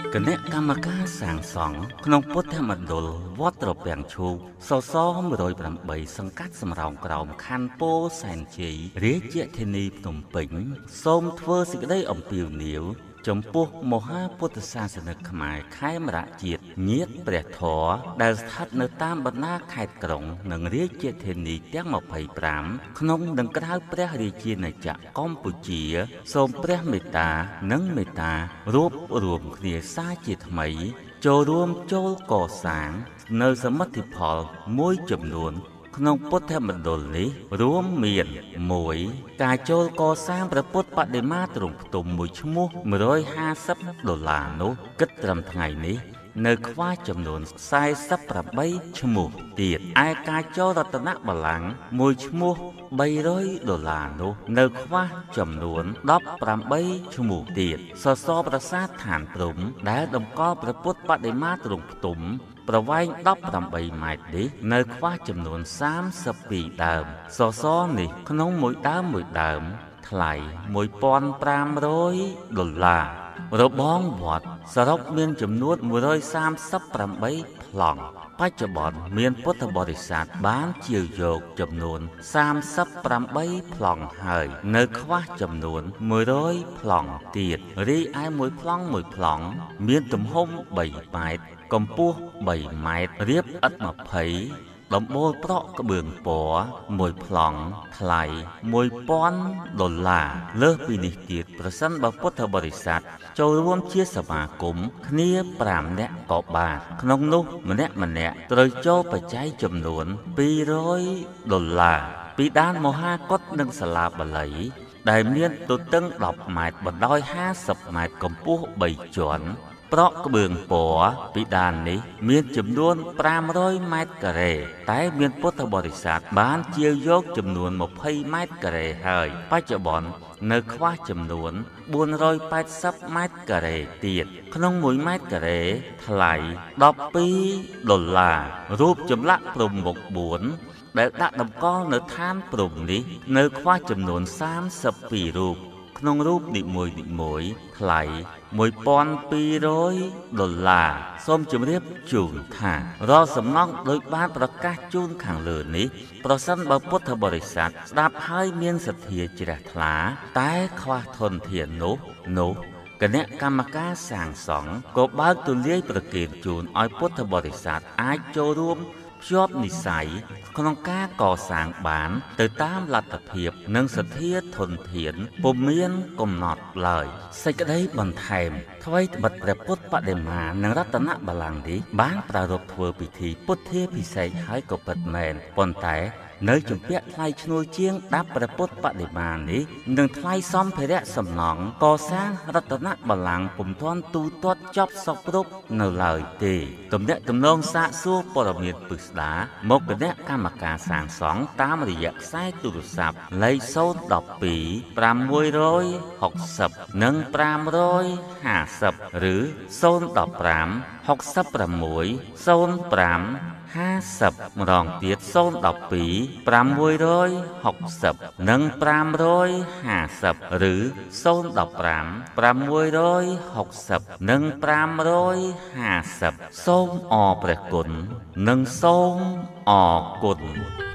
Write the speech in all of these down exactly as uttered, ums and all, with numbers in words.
គណៈកម្មការសាងសង់ក្នុងពុទ្ធមណ្ឌលវត្តត្រពាំងឈូកសសមួយរយប្រាំបីសង្កាត់សំរោងក្រោមខណ្ឌពោធិ៍សែនជ័យរាជធានីភ្នំពេញសូមធ្វើសេចក្តីអំពាវនាវចំពោះមហាពុទ្ធសាសនិកខ្មែរខេមរៈជាតិញាតិព្រះធម៌ដែលស្ថិតនៅតាមបណ្ដាខេត្តក្រុងនិងរាជធានីទាំងម្ភៃប្រាំក្នុងនិងក្រៅព្រះរាជាណាចក្រកម្ពុជាសូមព្រះមេត្តានិងមេត្តារួបរួមគ្នាសាជាថ្មីចូលរួមចូលកសាងនៅសមិទ្ធផលមួយចំនួនក្នុងពុទ្ធមណ្ឌលនេះរួមមានមួយការចូលកសាងព្រះពុទ្ធបដិមាទ្រង់ផ្ទុំមួយឈ្មោះមួយរយហាសិបដុល្លារនោះគិតត្រឹមថ្ងៃនេះនៅខ្វះចំនួនសែសិបប្រាំបីឈ្មោះទៀតឯការចូលរតនបល្ល័ង្កមួយឈ្មោះបីរយដុល្លារនោះនៅខ្វះចំនួនដប់ប្រាំបីឈ្មោះទៀតសសរប្រាសាទឋានព្រំដែលតម្កល់ព្រះពុទ្ធបដិមាទ្រង់ផ្ទុំប្រវែងដប់ប្រាំបីម៉ែត្រនេះនៅខ្វះចំនួនសាមសិបពីរដើមសសរនេះក្នុងមួយដើមមួយដើមថ្លៃមួយពាន់ប្រាំរយដុល្លាររបងវត្តសរុបមានចំនួនមួយរយសាមសិបប្រាំបីប្លង់បច្ចុប្បន្នមានពុទ្ធបរិស័ទបានជាយកចំនួនសាមសិបប្រាំបីប្លង់ហើយនៅខ្វះចំនួនមួយរយប្លង់ទៀតរីឯមួយប្លង់មួយប្លង់មានទំហំបីម៉ែត្រកម្ពស់បីម៉ែត្ររាបឥដ្ឋម្ភៃដំបូលប្រក់ក្បឿងពណ៌មួយប្លង់ថ្លៃមួយពាន់ដុល្លារលើសពីនេះទៀតប្រសិនបើពុទ្ធបរិស័ទចូលរួមជាសមាគមគ្នាប្រាំនាក់ក៏បានក្នុងនោះម្នាក់ម្នាក់ត្រូវចូលបច្ច័យចំនួនពីររយដុល្លារពីដានមហាកុដិនិងសាលាបាលីដែលមានទទឹងដប់ម៉ែត្របណ្ដោយហាសិបម៉ែត្រកម្ពស់បីជាន់ប្រក់ក្បឿងពណ៌ពីដាននេះមានចំនួនប្រាំរយម៉ែត្រការ៉េតែមានពុទ្ធបរិស័ទបានជាយកចំនួនម្ភៃម៉ែត្រការ៉េហើយបច្ចុប្បន្ននៅខ្វះចំនួនបួនរយប៉ែតសិបម៉ែត្រការ៉េទៀតក្នុងមួយម៉ែត្រការ៉េថ្លៃដប់ពីរដុល្លាររូបចម្លាក់ព្រំមុខបួនដែលដាក់តម្កល់នៅឋានព្រំនេះនៅខ្វះចំនួនសាមសិបពីររូបក្នុងរូបនីមួយនីមួយថ្លៃមួយពាន់ពីររយដុល្លារសូមជម្រាបជូនថារាល់សំណងដោយបានប្រកាសជូនខាងលើនេះប្រសិនបើពុទ្ធបរិស័ទស្ដាប់ហើយមានសទ្ធាជ្រះថ្លាតែខ្វះធនធាននោះនោះគណៈកម្មការសាងសង់ក៏បើកទូលាយប្រគេនជូនឲ្យពុទ្ធបរិស័ទអាចចូលរួមភ្ជាប់និស្ស័យក្នុងការកសាងបានទៅតាមលទ្ធភាពនិងសទ្ធាធនធានពុំមានកំណត់ឡើយសេចក្តីបន្ថែមថ្វីត្បិតព្រះពុទ្ធបដិមានិងរតនបល្ល័ង្កនេះបានប្រារព្ធធ្វើពិធីពុទ្ធាភិសេកហើយក៏ពិតមែនប៉ុន្តែនៅជំពាក់ថ្លៃឈ្នួលជាងដាប់ព្រះពុទ្ធបដិមានេះនិងថ្លៃសម្ភារៈសំណង់កសាងរតនបល្ល័ង្កពុំទាន់ទូទាត់ចប់សពគ្រប់នៅឡើយទេទំនាក់ទំនងសាកសួរព័ត៌មានពិស្ដារមកគណៈកម្មការសាងសង់តាមរយៈខ្សែទូរស័ព្ទលេខศูนย์ một hai ប្រាំមួយរយហុកសិបនិងប្រាំរយហាសិបឬศูนย์ mộtห้า หกสิบหก ศูนย์ ห้า ห้าสิบម្ដងទៀតศูนย์ một hai ប្រាំមួយរយហុកសិបនិងប្រាំរយហាសិបឬศูนย์ mộtห้า ប្រាំមួយរយហុកសិបនិងប្រាំរយហាសិបសូមអរព្រះគុណនិងសូមអរគុណ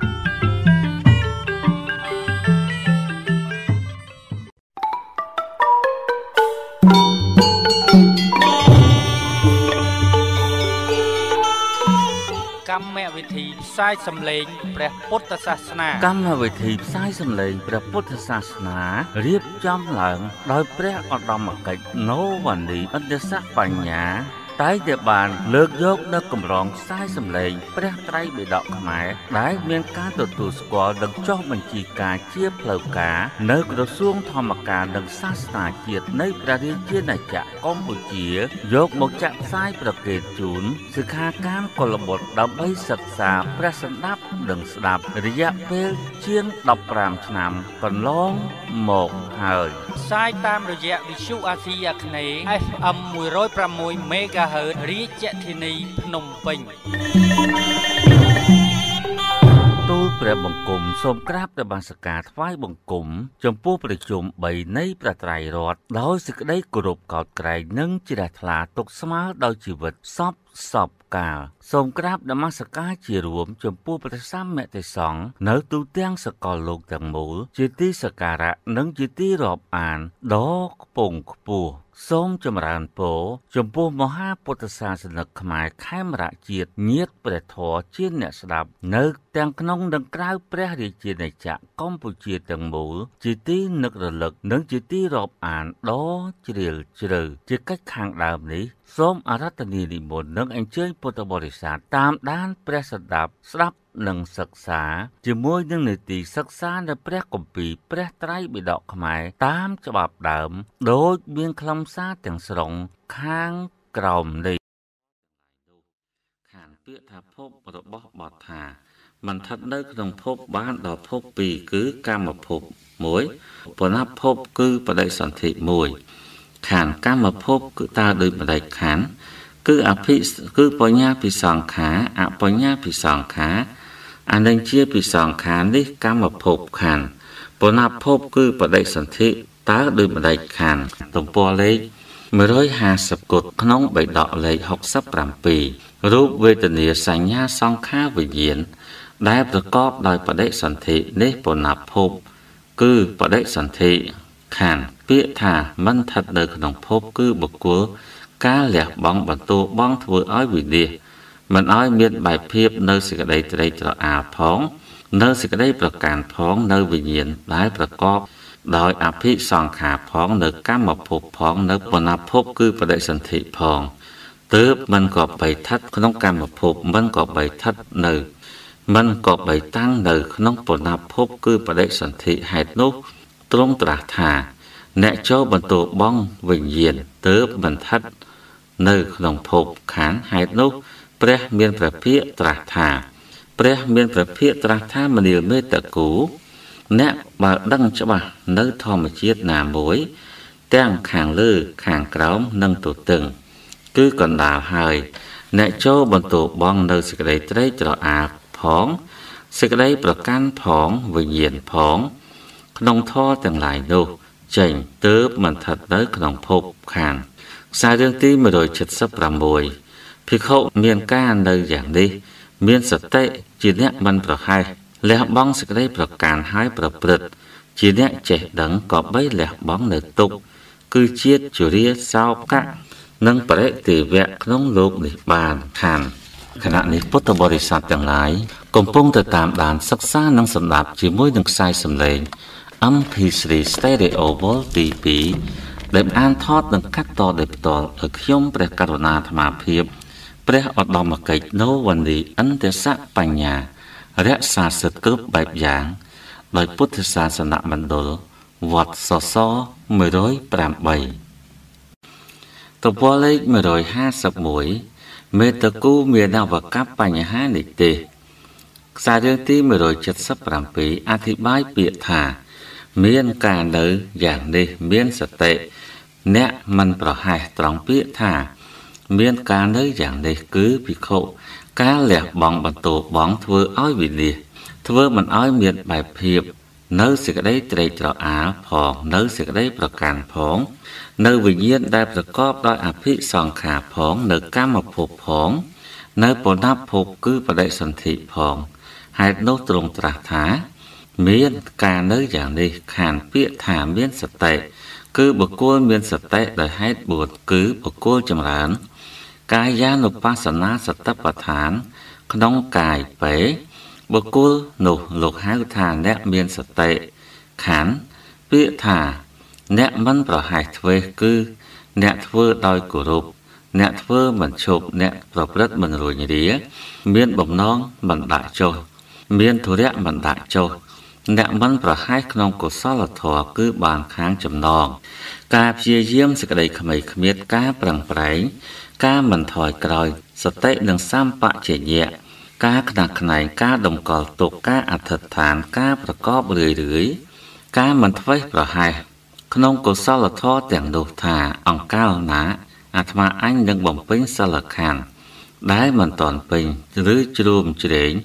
កម្មវិធីផ្សាយសម្លេងព្រះពុទ្ធសាសនាកម្មវិធីផ្សាយសម្លេងព្រះពុទ្ធសាសនារៀបចំឡើងដោយព្រះឧត្តមកិច្ចណូវ៉ានីឥន្ទសបញ្ញាតែតែបានលើកយកនៅកម្រងខ្សែសម្លេងព្រះត្រៃបិដកខ្មែរដែលមានការទទួលស្គាល់និងចុះបញ្ជីការជាផ្លូវការនៅក្រសួងធម្មការនិងសាសនាជាតិនៃព្រះរាជាណាចក្រកម្ពុជាយកមកចាក់ផ្សាយប្រគេនជូនសិក្ខាកាមកុលបុត្រដើម្បីសិក្សាព្រះសម្ដាប់និងស្ដាប់រយៈពេលជាងដប់ប្រាំឆ្នាំកន្លងមកហើយផ្សាយតាមរយៈវិទ្យុអាស៊ីអាគ្នេយ៍ เอฟ เอ็ม មួយរយប្រាំមួយ មេហ្គាហឺត រាជធានីភ្នំពេញទូលព្រះបង្គំសូមក្រាបនមស្ការថ្វាយបង្គំចំពោះព្រះជន្មបីនៃព្រះត្រៃរតន៍ដោយសេចក្តីគោរពកោតក្រែងនិងជ្រះថ្លាទុកស្មើដោយជីវិតសពសពកាលសូមក្រាបនមស្ការជារួមចំពោះព្រះសម្មាទេសង្ឃនៅទូទាំងសកលលោកទាំងមូលជាទីសក្ការៈនិងជាទីរាប់អានដ៏ខ្ពង់ខ្ពស់សូមចម្រើនពរចំពោះមហាពុទ្ធសាសនិកខ្មែរខេមរៈជាតិញាតិព្រះធម៌ជាអ្នកស្ដាប់នៅទាំងក្នុងនិងក្រៅព្រះរាជាណាចក្រកម្ពុជាទាំងមូលជាទីនឹករលឹកនិងជាទីរាប់អានដ៏ជ្រាលជ្រៅជាកិច្ចខាងដើមនេះសូមអារាធនានិមន្តនិងអញ្ជើញពុទ្ធបរិស័ទតាមដានព្រះសដាប់ស្ដាប់និងសិក្សាជាមួយនឹងនីតិសិក្សានៅព្រះគម្ពីរព្រះត្រៃបិដកខ្មែរតាមច្បាប់ដើមដោយមានខ្លឹមសារទាំងស្រុងខាងក្រោមនេះខាងពាក្យថាភពរបស់បទថាមិនស្ថិតនៅក្នុងភពបានដល់ភពពីរគឺកម្មភពមួយបណភពគឺបដិសន្ធិមួយខានកម្មភពគឺតើដោយបដិខានគឺអភិគឺបញ្ញាពិសង្ខាអបញ្ញាពិសង្ខាអានឹងជាពិសង្ខានេះកម្មភពខានបណភពគឺបដិសន្ធិតើដោយបដិខានទំព័រលេខមួយរយห้าสิบគត់ក្នុងបិដកលេខหกสิบเจ็ดរូបវេទនាសញ្ញាសង្ខារវិញ្ញាណដែលប្រកបដោយបដិសន្ធិនេះបណភពគឺបដិសន្ធិខានពាក្យថាមិនស្ថិតនៅក្នុងភពគឺបុគ្គលការលះបង់បន្ទោបង់ធ្វើឲ្យវិនិច្ឆ័យមិនឲ្យមានបែបភាពនៅសេចក្តីត្រេកត្រអាលផងនៅសេចក្តីប្រកាន់ផងនៅវិញ្ញាណដែលប្រកបដោយអភិសង្ខារផងនៅកម្មភពផងនៅបណភពគឺបដិសន្ធិផងទើបមិនក៏បីស្ថិតក្នុងកម្មភពមិនក៏បីស្ថិតនៅមិនក៏បីតាំងនៅក្នុងបណភពគឺបដិសន្ធិហេតុនោះទ្រង់ត្រាស់ថាអ្នកចូលបន្ទោបង់វិញ្ញាណទើបមិនស្ថិតនៅក្នុងភពខានហេតុនោះព្រះមានព្រះភិក្ខត្រាស់ថាព្រះមានព្រះភិក្ខត្រាស់ថាមនាលមេតកូអ្នកបើដឹងច្បាស់នៅធម្មជាតិណាមួយទាំងខាងលើខាងក្រោមនិងទទឹងគឺកណ្ដាលហើយអ្នកចូលបន្ទោបង់នៅសេចក្តីត្រេកត្រអាលផងសេចក្តីប្រកាន់ផងវិញ្ញាណផងក្នុងធម៌ទាំងឡាយនោះចេញទើបមិនស្ថិតនៅក្នុងភពខានខ្សែរឿងទីមួយរយ七สิบsáuភិក្ខុមានការនៅយ៉ាងនេះមានសតិជាអ្នកមិនប្រហែសលះបង់សេចក្តីប្រកាន់ហើយប្រព្រឹត្តជាអ្នកចេះដឹងក៏បីលះបង់នៅទុក្ខគឺជាតិជរាសោកៈនិងបរិទេវៈក្នុងលោកនេះបានខានខណៈនេះពុទ្ធបរិស័ទទាំងឡាយកំពុងទៅតាមដានសិក្សានិងសម្ដាប់ជាមួយនឹងខ្សែសំឡេង em pê ba Stereo Volt ទីពីរដែលអានថតនិងកាត់តដោយផ្ទាល់ឲ្យខ្ញុំព្រះករុណាអាត្មាភាពព្រះឧត្តមកិច្ចណូវណ្ឌីអន្តសៈបញ្ញារក្សាសិទ្ធិគ្រប់បែបយ៉ាងដោយពុទ្ធសាសនមណ្ឌលវត្តសសរមួយរយប្រាំបីទំព័រលេខមួយរយห้าสิบเอ็ดមេតកូមានអវកប្បបញ្ហានិទេសខ្សែរឿងទីមួយរយ七สิบเจ็ดអធិប្បាយពាក្យថាមានការនៅយ៉ាងនេះមានសតិអ្នកមិនប្រហែសត្រង់ពាក្យថាមានការនៅយ៉ាងនេះគឺភិក្ខុការលះបង់បន្ទោបង់ធ្វើឲ្យវិនិច្ឆ័យធ្វើមិនឲ្យមានបែបភាពនៅសេចក្តីត្រេកត្រអាលផងនៅសេចក្តីប្រកាន់ផងនៅវិញ្ញាណដែលប្រកបដោយអភិសង្ខារផងនៅកម្មភពផងនៅបណភពគឺបដិសន្ធិផងហេតុនោះទ្រង់ត្រាស់ថាមានការនៅយ៉ាងនេះខានពាក្យថាមានសតិគឺបុគ្គលមានសតិដោយហេតុបួនគឺបុគ្គលចម្រើនកាយានុបស្សនាសតិប្បដ្ឋានក្នុងកាយពេបុគ្គលនោះលោកហៅថាអ្នកមានសតិខានពាក្យថាអ្នកមិនប្រហែសធ្វេសគឺអ្នកធ្វើដោយគោរពអ្នកធ្វើមិនឈប់អ្នកប្រព្រឹត្តមិនរួញរាមានបំណងមិនដាក់ចុះមានធុរៈមិនដាក់ចុះអ្នកមិនប្រហែសក្នុងកុសលធម៌គឺបានខាងចំណងការព្យាយាមសេចក្តីខ្មីគ្មៀតការប្រឹងប្រែងការមិនថយក្រោយសតិនិងសម្បជញ្ញៈការខ្នះខ្នែងការតម្កល់ទុកការអធិដ្ឋានការប្រកបរឿយរឿយការមិនធ្វេសប្រហែសក្នុងកុសលធម៌ទាំងនោះថាអង្កលណាអាត្មាអញនឹងបំពេញសិលខណ្ឌដែលមិនតាន់ពេញឬជ្រួមជ្រែង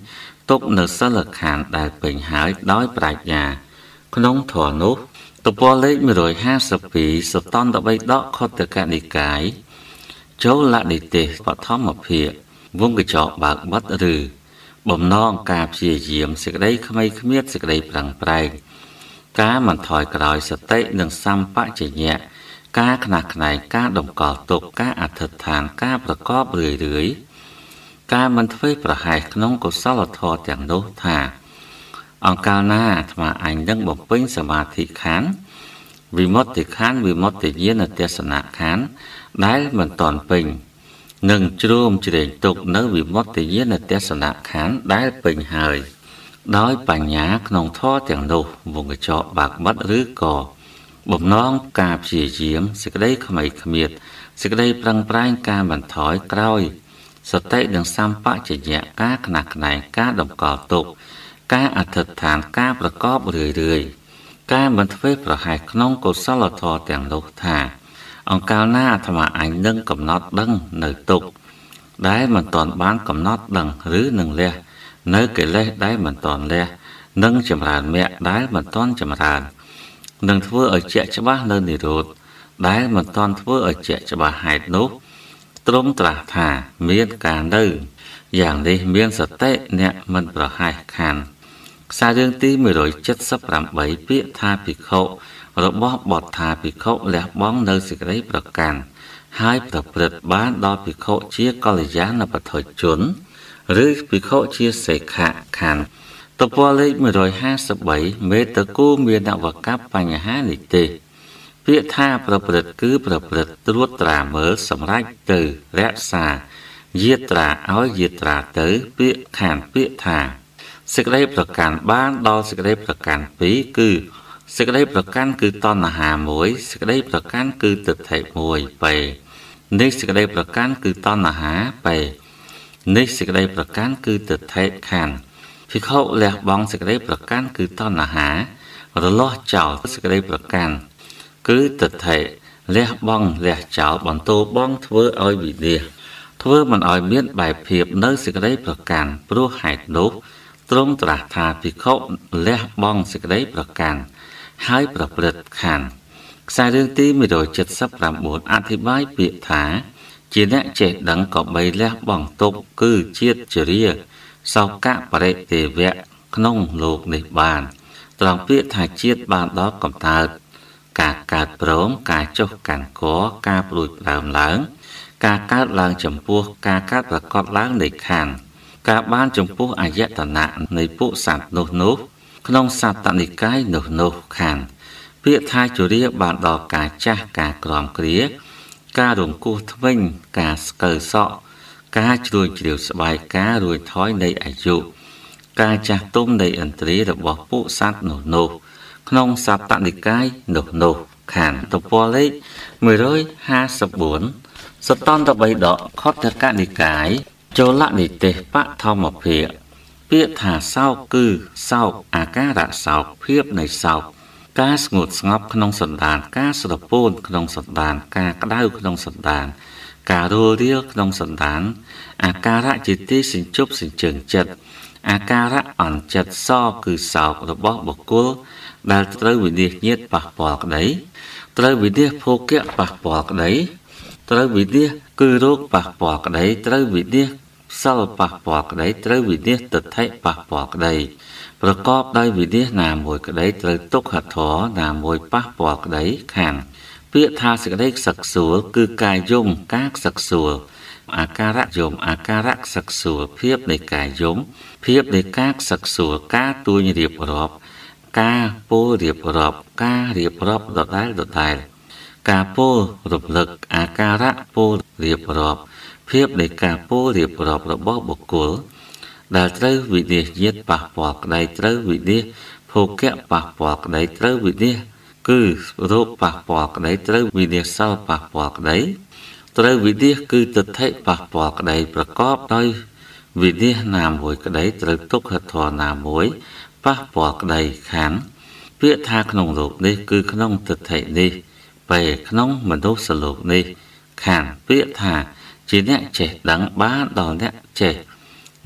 ទុកនៅសិលខណ្ឌដែលពេញហើយដោយប្រាជ្ញាក្នុងធម៌នោះទំព័រលេខមួយរយហាសិបពីរសតន្តបិដកខុទ្ទកនិកាយចូលលនិទេសបឋមភាគវងកញ្ចក់បើកបិទឬបំណងការព្យាយាមសេចក្តីខ្មៃគ្មៀតសេចក្តីប្រឹងប្រែងការមិនថយក្រោយសតិនិងសម្បជញ្ញៈការខ្នះខ្នែងការតម្កល់ទុកការអធិដ្ឋានការប្រកបរឿយរឿយការមិនធ្វេសប្រហែសក្នុងកុសលធម៌ទាំងនោះថាអង្កាលណាអាត្មាអញនឹងបំពេញសមាធិខណ្ឌវិមុតតិខណ្ឌវិមុតតិញ្ញាណទេសនៈខណ្ឌដែលមិនទាន់ពេញនឹងជ្រុំជ្រែងទុកនៅវិមុតតិញ្ញាណទេសនៈខណ្ឌដែលពេញហើយដោយបញ្ញាក្នុងធម៌ទាំងនោះវងកញ្ចក់បើកបិទឬក៏បំណងការព្យាយាមសេចក្តីខ្មៃគ្មៀតសេចក្តីប្រឹងប្រែងការបន្ថយក្រោយសតិនិងសម្បជញ្ញៈការខ្នះខ្នែងការតម្កល់ទុកការអធិដ្ឋានការប្រកបរឿយរឿយការមិនធ្វេសប្រហែសក្នុងកុសលធម៌ទាំងនោះថាអង្កាលណាអាត្មាអញនឹងកំណត់ដឹងនៅទុកដែលមិនទាន់បានកំណត់ដឹងឬនឹងលះនៅកិលេសដែលមិនទាន់លះនឹងចម្រើនមគ្គដែលមិនទាន់ចម្រើននឹងធ្វើឲ្យជាក់ច្បាស់នៅនិរោធដែលមិនទាន់ធ្វើឲ្យជាក់ច្បាស់ហេតុនោះទ្រង់ត្រាស់ថាមានការនៅយ៉ាងនេះមានសតិអ្នកមិនប្រហែសខានខ្សែរឿងទីមួយរយเจ็ดสิบแปดពាក្យថាភិក្ខុរបស់បទថាភិក្ខុលះបង់នៅសេចក្តីប្រកាន់ហើយប្រព្រឹត្តបានដល់ភិក្ខុជាកល្យាណបថុជនឬភិក្ខុជាសេខៈខណ្ឌទំព័រលេខមួយរយហាសិបបីមេតគូមាននវកប្បបញ្ហានិទេសពាក្យថាប្រព្រឹត្តគឺប្រព្រឹត្តត្រួតត្រាមើលសម្រេចទៅរក្សាយាត្រាឲ្យយាត្រាទៅពាក្យខានពាក្យថាសេចក្តីប្រកាន់បានដល់សេចក្តីប្រកាន់ពីរគឺសេចក្តីប្រកាន់គឺតណ្ហាមួយសេចក្តីប្រកាន់គឺទិដ្ឋិមួយបែនេះសេចក្តីប្រកាន់គឺតណ្ហាបែនេះសេចក្តីប្រកាន់គឺទិដ្ឋិខានភិក្ខុលះបង់សេចក្តីប្រកាន់គឺតណ្ហារលាស់ចោលសេចក្តីប្រកាន់គឺទិដ្ឋិលះបង់លះចោលបន្ទោបង់ធ្វើឲ្យវិនាសធ្វើមិនឲ្យមានបែបភាពនៅសេចក្តីប្រកាន់ព្រោះហេតុនោះទ្រង់ត្រាស់ថាភិក្ខុលះបង់សេចក្តីប្រកាន់ហើយប្រព្រឹត្តខានខ្សែរឿងទីមួយរយเจ็ดสิบเก้าអធិប្បាយពាក្យថាជាអ្នកចេះដឹងក៏បីលះបង់ទុកគឺជាតិជរាសោកៈបរិទេវៈក្នុងលោកនេះបានត្រង់ពាក្យថាជាតិបានដល់កំណើតការកើតព្រមការចុះកាន់កការព្រួយផ្ដើមឡើងការកើតឡើងចំពោះការកើតប្រកបឡើងនៃខណ្ឌការបានចំពោះអយតនៈនៃពួកសត្វនោះនោះក្នុងសត្តនិកាយនោះនោះខណ្ឌពាក្យថាជរាបានដល់ការចាស់ការក្រំគ្រាការរង្គោះធ្វេញការស្កើសក់ការជ្រួញជ្រាវស្បែកការរួចថយនៃអាយុការចាស់ទុំនៃឥន្ទ្រិយរបស់ពួកសត្វនោះនោះក្នុងសត្តនិកាយនោះនោះខណ្ឌទំព័រលេខមួយរយហាសិបbốnសតន្តបិដកខុទ្ទកនិកាយចូលនិទេសបឋមភាគពាក្យថាសោកគឺសោកអាការៈសោកភាពនៃសោកការស្ងួតស្ងប់ក្នុងសន្តានការស្រពោនក្នុងសន្តានការក្តៅក្នុងសន្តានការរលរាលក្នុងសន្តានអាការៈជាទីសញ្ជប់សញ្ជើញចិត្តអាការៈអន់ចិត្តសគឺសោករបស់បុគ្គលដែលត្រូវវិនិច្ឆ័យញាតប៉ះពាល់ក្តីត្រូវវិនិច្ឆ័យភោគៈប៉ះពាល់ក្តីត្រូវវិនិច្ឆ័យគឺរោគប៉ះពាល់ក្តីត្រូវវិនិច្ឆ័យសិលប៉ះពាល់ក្តីត្រូវវិនិច្ឆ័យទិដ្ឋិប៉ះពាល់ក្តីប្រកបដោយវិនិច្ឆ័យណាមួយក្តីត្រូវទុក្ខធម៌ណាមួយប៉ះពាល់ក្តីខាងពាក្យថាសេចក្តីខ្សឹកខ្សួលគឺការយំការខ្សឹកខ្សួលអាការៈយំអាការៈខ្សឹកខ្សួលភាពនៃការយំភាពនៃការខ្សឹកខ្សួលការទួញរៀបរាប់ការពោលរៀបរាប់ការរៀបរាប់ដដែលដដែលការពោលរំលឹកអាការៈពោលរៀបរាប់ភាពនៃការពោលរៀបរាប់របស់បុគ្គលដែលត្រូវវិនិច្ឆ័យញាតប៉ះពាល់ក្តីត្រូវវិនិច្ឆ័យភោគៈប៉ះពាល់ក្តីត្រូវវិនិច្ឆ័យគឺរោគប៉ះពាល់ក្តីត្រូវវិនិច្ឆ័យសិលប៉ះពាល់ក្តីត្រូវវិនិច្ឆ័យគឺទិដ្ឋិប៉ះពាល់ក្តីប្រកបដោយវិនិច្ឆ័យណាមួយក្តីត្រូវទុក្ខធម៌ណាមួយប៉ះពាល់ក្តីខានពាក្យថាក្នុងលោកនេះគឺក្នុងទិដ្ឋិនេះពេលក្នុងមនុស្សលោកនេះខានពាក្យថាជាអ្នកចេះដឹងបានដល់អ្នកចេះ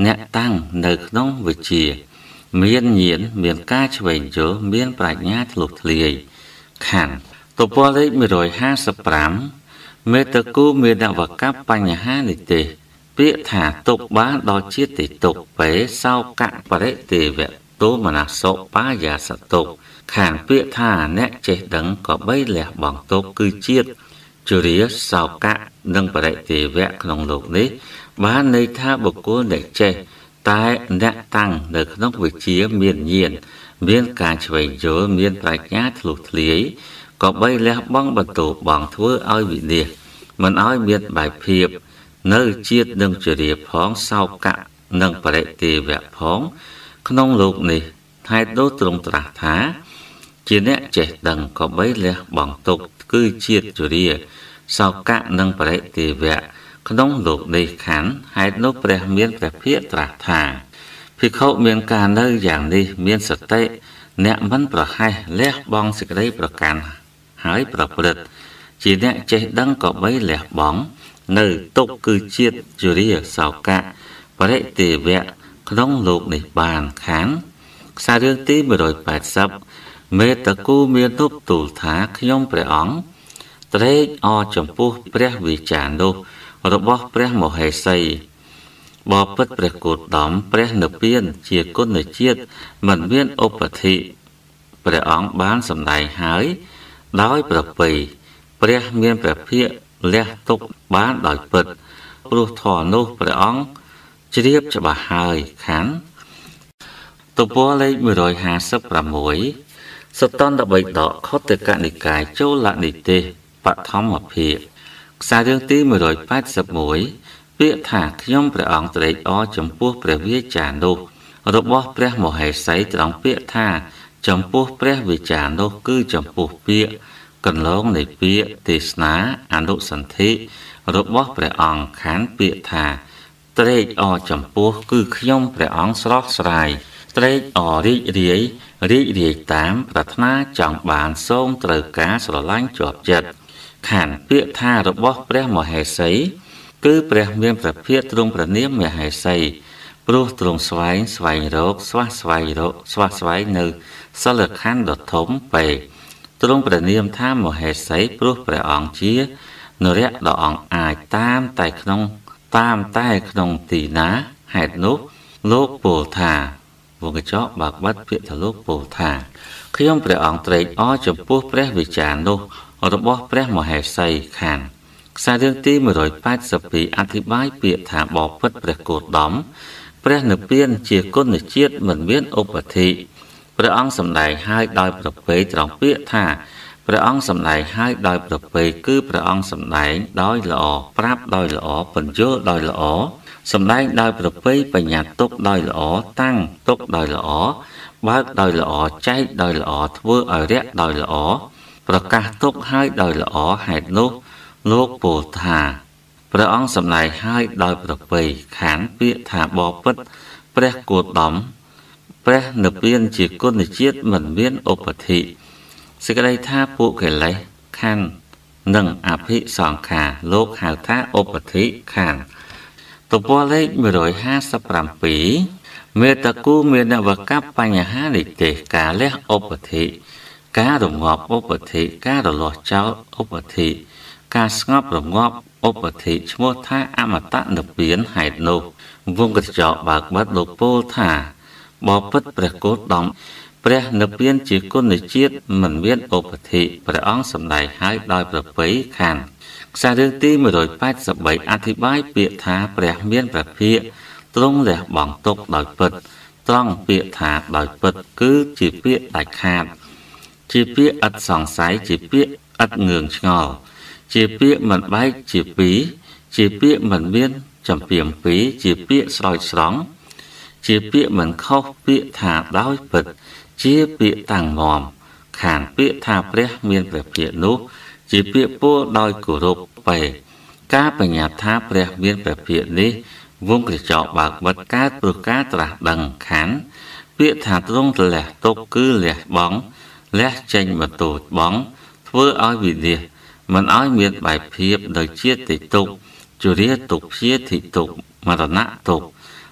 អ្នកតាំងនៅក្នុងវិជាមានញាណមានការឆ្វេងយល់មានប្រាជ្ញាធ្លុះធ្លាយខណ្ឌទំព័រលេខមួយរយห้าสิบห้าមេតកូមាននវកបបញ្ហានិទេសពាក្យថាទុកបានដល់ជាតិទុកបេសោកៈបរិទេវៈទោមនសោបាយាសតុខានពាក្យថាអ្នកចេះដឹងក៏បីលះបង់ទុកគឺជាតិជរាសោកៈនិងបរិទេវៈក្នុងលោកនេះបានន័យថាបុគ្គលដែលចេះតែអ្នកតាំងនៅក្នុងវិជាមានញាណមានការឆ្វេងយល់មានប្រាជ្ញាធ្លុះធ្លាយក៏បីលះបង់បន្ទោបងធ្វើឲ្យវិនិច្ឆ័យមិនឲ្យមានបែបភាពនៅជាតិនឹងជរាផងសោកៈនិងបរិទេវៈផងក្នុងលោកនេះហេតុនោះទ្រង់ត្រាស់ថាជាអ្នកចេះដឹងក៏បីលះបង់ទុកគឺជាតិជរាសោកៈនិងបរិទេវៈក្នុងលោកនេះខណ្ឌហេតុនោះព្រះមានព្រះភិក្ខត្រាស់ថាភិក្ខុមានការនៅយ៉ាងនេះមានសតិអ្នកមិនប្រហែសលះបង់សេចក្តីប្រកាន់ហើយប្រព្រឹត្តជាអ្នកចេះដឹងក៏បីលះបង់នៅទុកគឺជាតិជរាសោកៈបរិទេវៈក្នុងលោកនេះបានខណ្ឌខ្សែរឿងទីមួយរយแปดสิบមេតកូមានទុបទូលថាខ្ញុំព្រះអង្គត្រេកអរចំពោះព្រះវិចារនោះរបស់ព្រះមហេសីបបិទ្ធព្រះគោតមព្រះនិព្វានជាគុណជាតិមិនមានឧបធិព្រះអង្គបានសម្ដែងហើយដោយប្រពៃព្រះមានព្រះភិក្ខលះទុកបានដោយពិតព្រោះធម៌នោះព្រះអង្គជ្រាបច្បាស់ហើយខណ្ឌទំព័រលេខមួយរយห้าสิบหกសតន្តបិដកខុទ្ទកនិកាយចូលនិទេសបឋមភាគខ្សែរឿងទីមួយរយแปดสิบเอ็ดពាក្យថាខ្ញុំព្រះអង្គត្រេកអរចំពោះព្រះវាចានោះរបស់ព្រះមហេសីត្រង់ពាក្យថាចំពោះព្រះវិចារនោះគឺចំពោះពាក្យកន្លងនៃពាក្យទេសនាអនុសន្ធិរបស់ព្រះអង្គខណ្ឌពាក្យថាត្រេកអរចំពោះគឺខ្ញុំព្រះអង្គស្រស់ស្រាយត្រេកអររីករាយរីករាយតាមប្រាថ្នាចង់បានសូមត្រូវការស្រឡាញ់ជាប់ចិត្តខណ្ឌពាក្យថារបស់ព្រះមហេសីគឺព្រះមានព្រះភិក្ខទ្រង់ព្រះនាមមហេសីព្រោះទ្រង់ស្វែងស្វែងរកស្វះស្វែងរកស្វះស្វែងនៅសិលខណ្ឌដ៏ធំពេកទ្រង់ព្រះនាមថាមហេសីព្រោះព្រះអង្គជានរៈដ៏អង្អាចតាមតែក្នុងតាមតែក្នុងទីណាហេតុនោះលោកពោលថាវងកញ្ចក់បើកបិទពាក្យថាលោកពោលថាខ្ញុំព្រះអង្គត្រេកអរចំពោះព្រះវិចារនោះរបស់ព្រះមហេសីខណ្ឌខ្សែរឿងទីមួយរយแปดสิบពីរអធិប្បាយពាក្យថាបបិទ្ធព្រះគោតមព្រះនិព្វានជាគុណជាតិមិនមានឧបធិព្រះអង្គសម្ដែងហើយដោយប្រពៃត្រង់ពាក្យថាព្រះអង្គសម្ដែងហើយដោយប្រពៃគឺព្រះអង្គសម្ដែងដោយល្អប្រាប់ដោយល្អបញ្យល់ដោយល្អសម្ដែងដោយប្រពៃបញ្ញត្តិទុកដោយល្អតាំងទុកដោយល្អបើកដោយល្អចែកដោយល្អធ្វើឲ្យរាក់ដោយល្អប្រកាសទុកហើយដោយល្អហេតុនោះលោកពោលថាព្រះអង្គសម្ដែងហើយដោយប្រពៃខណ្ឌពាក្យថាបបិទ្ធព្រះគោតមព្រះនិព្វានជាគុណជាតិមិនមានឧបធិសេចក្តីថាពួកកិលេសខណ្ឌនិងអភិសង្ខារលោកហៅថាឧបធិខណ្ឌទំព័រលេខមួយរយห้าสิบเจ็ดមេតកូមាននវកបបញ្ហានិទេសការលះឧបធិការរងាប់ឧបធិការរលាស់ចោលឧបធិការស្ងប់រងាប់ឧបធិឈ្មោះថាអមតនិព្វានហេតុនោះវងកញ្ចក់បើកបិទលោកពោលថាបបិទ្ធព្រះគោតមព្រះនិព្វានជាគុណជាតិមិនមានឧបធិព្រះអង្គសម្ដែងហើយដោយប្រពៃខណ្ឌខ្សែរឿងទីមួយរយแปดสิบสามអធិប្បាយពាក្យថាព្រះមានព្រះភិក្ខទ្រង់លះបង់ទុកដោយពិតត្រង់ពាក្យថាដោយពិតគឺជាពាក្យដាច់ខាតជាពាក្យឥតសង្ស័យជាពាក្យឥតងឿងឆ្ងល់ជាពាក្យមិនបែកជាពីរជាពាក្យមិនមានចំពាមពីរជាពាក្យស្រោចស្រង់ជាពាក្យមិនខុសពាក្យថាដោយពិតជាពាក្យតាំងមាំខានពាក្យថាព្រះមានព្រះភិក្ខនោះជាពាក្យពោលដោយគោរពបែការបញ្ញត្តិថាព្រះមានព្រះភិក្ខនេះវងកញ្ចក់បើកបិទកើតព្រោះការត្រាស់ដឹងខានពាក្យថាទ្រង់លះទុកគឺលះបង់លះចេញបន្ទោចបង់ធ្វើឲ្យវិនិច្ឆ័យមិនឲ្យមានបែបភាពដោយជាតិទុកជរាទុកព្យាធិទុកមរណៈទុក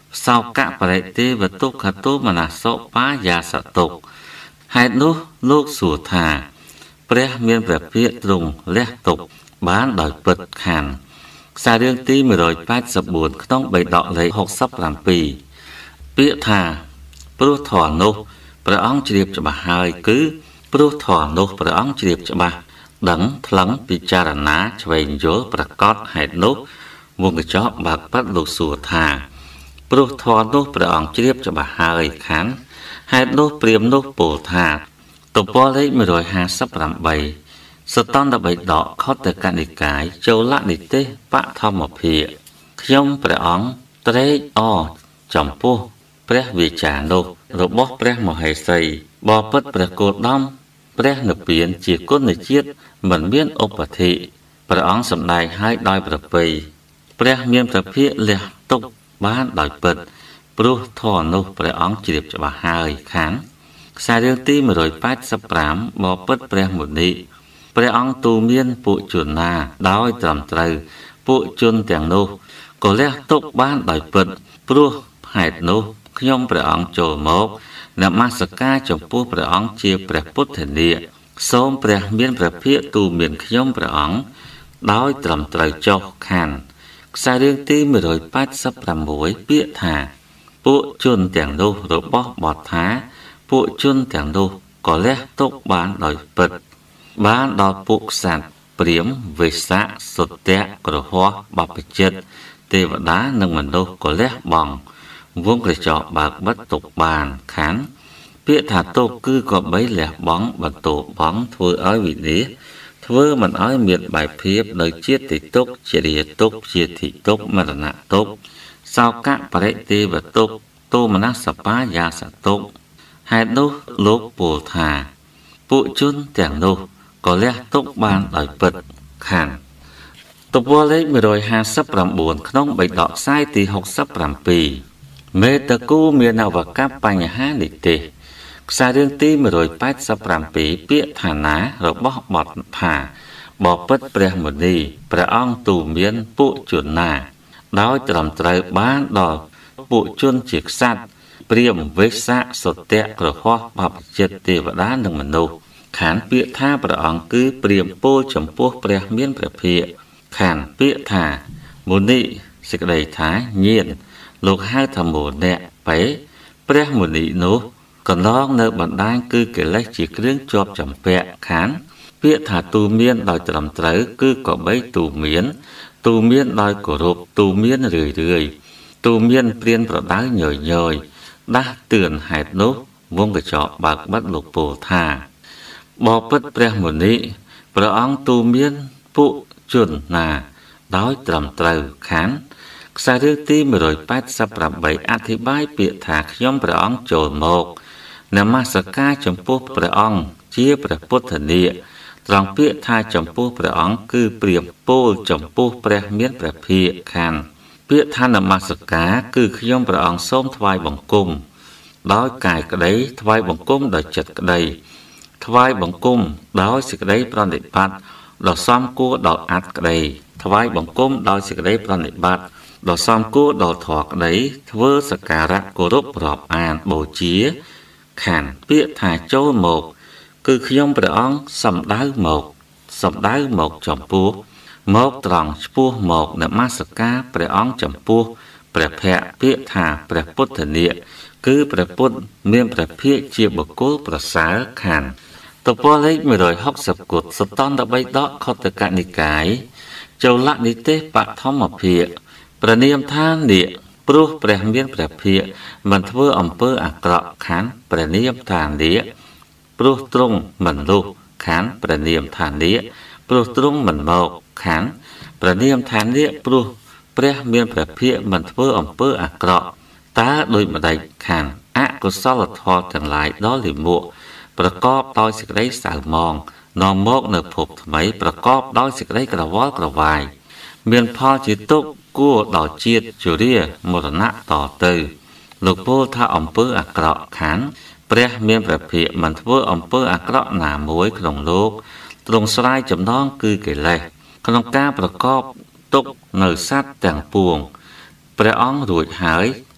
សោកៈបរិទេវទុក្ខតោមនសោបាយាសតុកហេតុនោះលោកសួរថាព្រះមានព្រះពាក្យទ្រង់លះទុក្ខបានដោយពិតខានខ្សែរឿងទីmột trăm tám mươi tưក្នុងបេដកលេខหกสิบเจ็ดពាក្យថាព្រោះធម៌នោះព្រះអង្គជ្រាបច្បាស់ហើយគឺព្រោះធម៌នោះព្រះអង្គជ្រាបច្បាស់ដឹងថ្លឹងពិចារណាឆ្វេងយល់ប្រកបហេតុនោះវងកញ្ចក់បើកប៉ាត់លោកសួរថាព្រោះធម៌នោះព្រះអង្គជ្រាបច្បាស់ហើយខានហេតុនោះព្រាហ្មណ៍នោះពោលថាទំព័រលេខmột trăm hai mươi támសតន្តបិដកខតកនិកាយចូលនិទេសបឋមភាគខ្ញុំព្រះអង្គត្រេកអរចំពោះព្រះវិចារនោះរបស់ព្រះមហេសីបបិទ្ធព្រះគោតមព្រះនិព្វានជាគុណជាតិមិនមានឧបធិព្រះអង្គសម្ដែងឲ្យដោយប្រពៃព្រះមានព្រះភិក្ខលះទុកបានដោយពិតព្រោះធម៌នោះព្រះអង្គជ្រាបច្បាស់ហើយខានខ្សែរឿងទីmột trăm tám mươi lămបបិទ្ធព្រះមុនីព្រះអង្គទូមានពួកជនណាដោយត្រឹមត្រូវពួកជនទាំងនោះក៏លះទុកបានដោយពិតព្រោះហេតុនោះខ្ញុំព្រះអង្គចូលមកនមស្ការចំពោះព្រះអង្គជាព្រះពុទ្ធនាគសូមព្រះមានព្រះភិក្ខទូមានខ្ញុំព្រះអង្គដោយត្រឹមត្រូវចុះខានខ្សែរឿងទីmột trăm tám mươi sáuពាក្យថាពួកជនទាំងនោះរបស់បទថាពួកជនទាំងនោះក៏លះទុកបានដោយពិតបានដល់ពួកសត្វព្រាហ្មណ៍វេសៈសុតៈក្រហោះបព្វជិតទេវតានិងមនុស្សក៏លះបង់វងក្រចកបើកបិទទុកបានខានពាក្យថាទុកគឺក៏បីលះបង់បន្ទោបង់ធ្វើឲ្យវិនិច្ឆ័យធ្វើមិនឲ្យមានបែបភាពនៅជាតិទុកជារាទុកជាធិទុកមរណៈទុកសោកៈបរិទេវទុកទោមនសបាយាសទុកហេតុនោះលោកពោលថាពួកជនទាំងនោះក៏លះទុកបានដោយពិតខានទំព័រលេខmột trăm hai mươi chínក្នុងបេដកខ្សែទីหกสิบเจ็ดមេតកូមានអវកប្បបញ្ហានិទេសខ្សែរឿងទីmột trăm tám mươi lămពាក្យឋានារបស់បទថាបពិតព្រះមុនីព្រះអង្គទូមានពួកជនណាដោយត្រឹមត្រូវបានដល់ពួកជនជាក្សត្រព្រាហ្មណ៍វេសៈសុតៈក្រហោះបព្វជិតទេវតានិងមនុស្សខានពាក្យថាព្រះអង្គគឺព្រាហ្មណ៍ពោលចំពោះព្រះមានព្រះភិក្ខខានពាក្យថាមុនីសេចក្តីថាញាណលោកហៅថាមោណៈបេព្រះមុនីនោះកន្លងនៅបណ្ដាញគឺកិលេសជាគ្រឿងជាប់ចម្ពាក់ខានពាក្យថាទូមានដោយត្រឹមត្រូវគឺក៏បីទូមានទូមានដោយគោរពទូមានរឿយរឿយទូមានព្រានប្រដៅញយញយដាស់តឿនហេតុនោះវងកញ្ចក់បើកបិទលោកពោលថាបពិតព្រះមុនីព្រះអង្គទូមានពួកជនណាដោយត្រឹមត្រូវខានខ្សែរឿងទីmột trăm tám mươi támអធិប្បាយពាក្យថាខ្ញុំព្រះអង្គចូលមកនមស្ការចំពោះព្រះអង្គជាព្រះពុទ្ធនាគត្រង់ពាក្យថាចំពោះព្រះអង្គគឺព្រាហ្មណ៍ពោលចំពោះព្រះមានព្រះភិក្ខខានពាក្យថានមស្ការគឺខ្ញុំព្រះអង្គសូមថ្វាយបង្គំដោយកាយក្តីថ្វាយបង្គំដោយចិត្តក្តីថ្វាយបង្គំដោយសេចក្តីប្រណិប័តដ៏សមគួរដល់អត្តក្តីថ្វាយបង្គំដោយសេចក្តីប្រណិប័តដ៏សមគួរដល់ធម៌ក្តីធ្វើសក្ការៈគោរពរាប់អានបូជាខានពាក្យថាចូលមកគឺខ្ញុំព្រះអង្គសំដៅមកសំដៅមកចំពោះមកត្រង់ឆ្ពោះមកនមស្ការព្រះអង្គចំពោះព្រះភ័ក្ត្រពាក្យថាព្រះពុទ្ធនាគគឺព្រះពុទ្ធមានព្រះភិក្ខជាបុគ្គលប្រសើរខានទំព័រលេខmột trăm sáu mươiគុតសតន្តបិដកខតកនិកាយចូលនិទេសបឋមភាគព្រះនាមថានាគព្រោះព្រះមានព្រះភិក្ខមិនធ្វើអំពើអាក្រក់ខានព្រះនាមថានាគព្រោះទ្រង់មិនលុះខានព្រះនាមថានាគព្រោះទ្រង់មិនមកខានព្រះនាមថានាគព្រោះព្រះមានព្រះភិក្ខមិនធ្វើអំពើអាក្រក់តើដូចម្ដេចខានអកុសលធម៌ទាំងឡាយដ៏លាមកប្រកបដោយសេចក្តីសៅមងនាំមកនៅភពថ្មីប្រកបដោយសេចក្តីក្រវល់ក្រវាយមានផលជាទុក្ខគួរដល់ជាតិជរាមរណៈតទៅលោកពោលថាអំពើអាក្រក់ខានព្រះមានព្រះភិក្ខមិនធ្វើអំពើអាក្រក់ណាមួយក្នុងលោកទ្រង់ស្រាយចំណងគឺកិលេសក្នុងការប្រកបទុក្ខនៅសត្វទាំងពួងព្រះអង្គរួចហើយ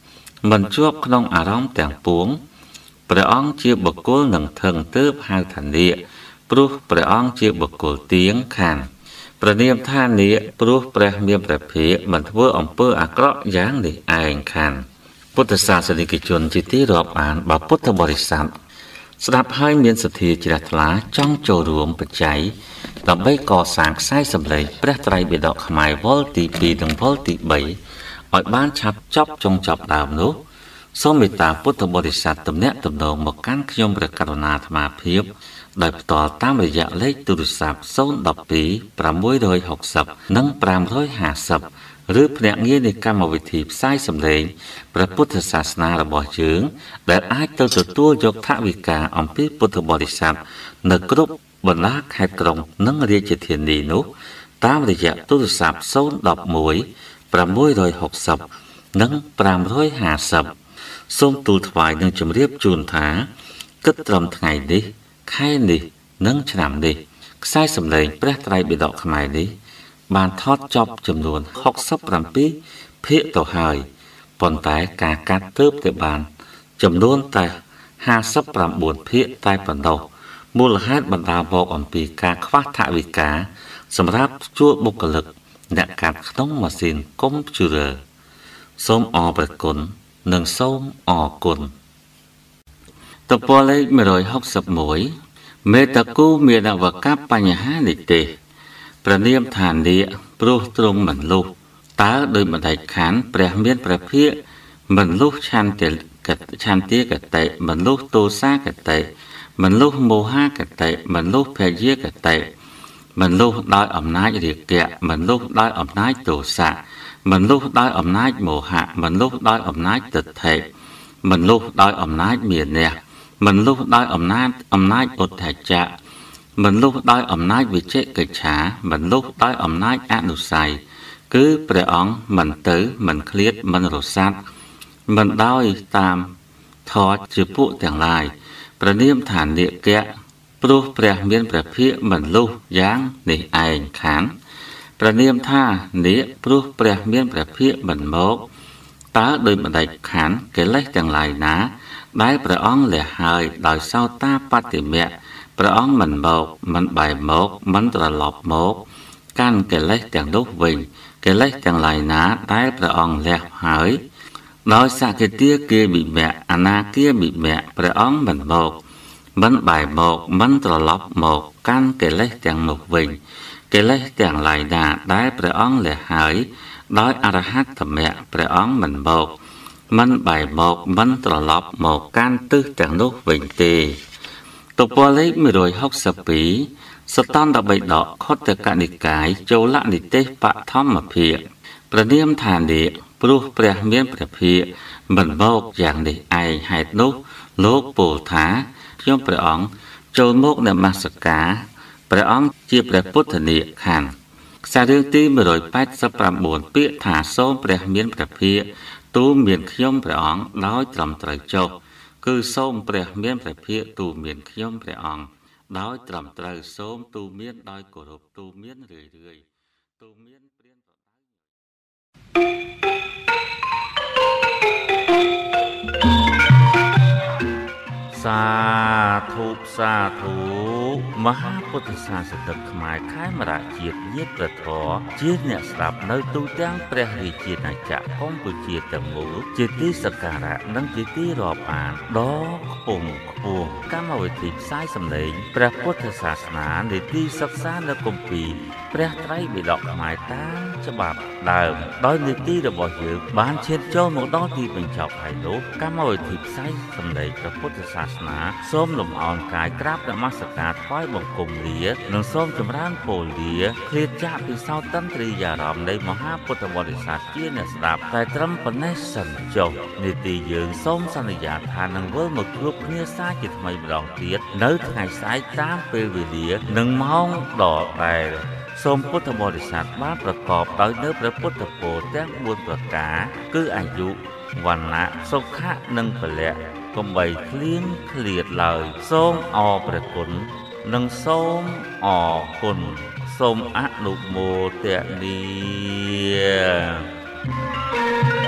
មិនជាប់ក្នុងអារម្មណ៍ទាំងពួងព្រះអង្គជាបុគ្គលនឹងថឹងទើបហៅថានាគព្រោះព្រះអង្គជាបុគ្គលទៀងខានព្រះនាមថានាគព្រោះព្រះមានព្រះភិក្ខមិនធ្វើអំពើអាក្រក់យ៉ាងនេះឯងខានពុទ្ធសាសនិកជនជាទីរាប់អានបើពុទ្ធបរិស័ទស្ដាប់ហើយមានសទ្ធាជ្រះថ្លាចង់ចូលរួមបច្ច័យដើម្បីកសាងខ្សែសម្លេងព្រះត្រៃបិដកខ្មែរវល់ទីពីរនិងវល់ទីបីឲ្យបានឆាប់ចប់ចុងចប់ដើមនោះសូមមេត្តាពុទ្ធបរិស័ទទំនាក់ទំនងមកកាន់ខ្ញុំព្រះករុណាអាត្មាភាពដោយផ្ទាល់តាមរយៈលេខទូរស័ព្ទ ศูนย์ หนึ่ง สอง หก หก ศูนย์ និង ห้าห้าศูนย์ ឬភ្នាក់ងារនៃកម្មវិធីផ្សាយសម្លេងព្រះពុទ្ធសាសនារបស់យើងដែលអាចទៅទទួលយកថវិកាអំពីពុទ្ធបរិស័ទនៅគ្រប់បណ្ដាខេត្តក្រុងនិងរាជធានីនោះតាមរយៈទូរស័ព្ទ ศูนย์ หนึ่ง หนึ่ง หก หก ศูนย์ និង ห้าห้าศูนย์ សូមទូលថ្វាយនឹងជម្រាបជូនថាគិតត្រឹមថ្ងៃនេះខែនេះនិងឆ្នាំនេះខ្សែសម្លេងព្រះត្រៃបិដកខ្មែរនេះបានថតចប់ចំនួនหกสิบเจ็ดភាគទៅហើយប៉ុន្តែការកាត់ទើបតែបានចំនួនតែห้าสิบเก้าភាគតែប៉ុណ្ណោះមូលហេតុបណ្ដាលមកអំពីការខ្វះថវិកាសម្រាប់ជួលបុគ្គលិកអ្នកកាត់ក្នុងម៉ាស៊ីនកុំព្យូទ័រសូមអរព្រះគុណនិងសូមអរគុណតពលលេខmột trăm sáu mươi mốtមេតកូមានអវកប្បបញ្ហានិទេសព្រះនាមថានាគព្រោះទ្រង់មិនលុះតើដោយបណ្ដេចខានព្រះមានព្រះភិក្ខមិនលុះឆន្ទកឆន្ទាកតិមិនលុះទោសាកតិមិនលុះមោហាកតិមិនលុះភយាកតិមិនលុះដោយអំណាចរាគៈមិនលុះដោយអំណាចទោសៈមិនលុះដោយអំណាចមោហៈមិនលុះដោយអំណាចទិដ្ឋិមិនលុះដោយអំណាចមានៈមិនលុះដោយអំណាចអំណាចឧទ្ធច្ចៈមិនលុះដោយអំណាចវិជិកិច្ឆាមិនលុះដោយអំណាចអនុស័យគឺព្រះអង្គមិនទៅមិនឃ្លាតមិនរសាត់មិនដោយតាមថតជាពួកទាំងឡាយព្រះនាមថានាគៈព្រោះព្រះមានព្រះភិក្ខមិនលុះយ៉ាងនេះឯងខានព្រះនាមថានាគព្រោះព្រះមានព្រះភិក្ខមិនមកតើដោយបណ្ដេចខានកិលេសទាំងឡាយណាដែលព្រះអង្គលះហើយដោយសោតាបត្តិមៈព្រះអង្គមិនមកមិនបែរមកមិនត្រឡប់មកកាន់កិលេសទាំងនោះវិញកិលេសទាំងឡាយណាដែលព្រះអង្គលះហើយដោយសក្កិទាគាមិមៈអនាគាមិមៈព្រះអង្គមិនមកមិនបែរមកមិនត្រឡប់មកកាន់កិលេសទាំងនោះវិញកិលេសទាំងឡាយណាដែលព្រះអង្គលះហើយដោយអរហត្តមៈព្រះអង្គមិនមកមិនបែរមកមិនត្រឡប់មកកាន់ទិសទាំងនោះវិញទេតពលលេខmột trăm sáu mươi haiសតន្តបិដកខុទ្ទកនិកាយចូលនិទេសបឋមភាគព្រះនាមថានាគព្រោះព្រះមានព្រះភិក្ខមិនមកយ៉ាងនេះឯងហេតុនោះលោកពោលថាខ្ញុំព្រះអង្គចូលមកនមស្ការព្រះអង្គជាព្រះពុទ្ធនាគខានខ្សែរឿងទីmột trăm tám mươi chínពាក្យថាសូមព្រះមានព្រះភិក្ខទូមានខ្ញុំព្រះអង្គដោយត្រឹមត្រូវចុះគឺសូមព្រះមានព្រះភិក្ខទូមានខ្ញុំព្រះអង្គដោយត្រឹមត្រូវសូមទូមានដោយគោរពទូមានរឿយរឿយទូមានព្រានប្រដៅសាធុសាធុមហាពុទ្ធសាសនិកខ្មែរខេមរៈជាតិញាតិប្រធរជាអ្នកស្ដាប់នៅទូទាំងព្រះរាជាណាចក្រកម្ពុជាទាំងមូលជាទីសក្ការៈនិងជាទីរាប់អានដ៏ខ្ពង់ខ្ពស់កម្មវិធីផ្សាយសម្លេងព្រះពុទ្ធសាសនានៃទីសិក្សានៅគម្ពីរព្រះត្រៃបិដកខ្មែរតាមច្បាប់ដើមដោយនីតិរបស់យើងបានឈានចូលមកដល់ទីបញ្ចប់ហើយនោះកម្មវិធីផ្សាយសម្លេងព្រះពុទ្ធសាសនាសូមលំអរកាយក្រាបនមស្ការថ្វាយបង្គំលានិងសូមចម្រើនពរលាឃ្លាតចាកពីសោតន្ត្រីយារម្មណ៍នៃមហាពុទ្ធបរិស័ទជាអ្នកស្ដាប់តែត្រឹមប៉ុណ្ណេះសិនចុះនីតិយើងសូមសន្យាថានឹងវិលមកជួបគ្នាសាជាថ្មីម្ដងទៀតនៅថ្ងៃស្អែកតាមពេលវេលានិងម៉ោងដដែលសូមពុទ្ធបរិស័ទបានប្រកបដោយនៅព្រះពុទ្ធពរទាំងបួនប្រការគឺអាយុវណ្ណៈសុខៈនិងពលៈកុំបីឃ្លៀងឃ្លាតឡើយសូមអរព្រះគុណនិងសូមអរគុណសូមអនុមោទនា